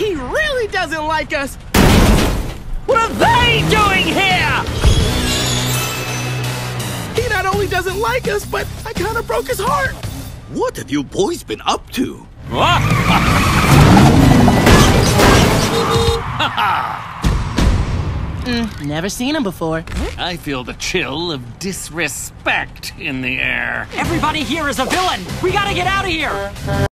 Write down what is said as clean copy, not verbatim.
He really doesn't like us! What are they doing here? He not only doesn't like us, but I kinda broke his heart! What have you boys been up to? Never seen him before. I feel the chill of disrespect in the air. Everybody here is a villain! We gotta get out of here!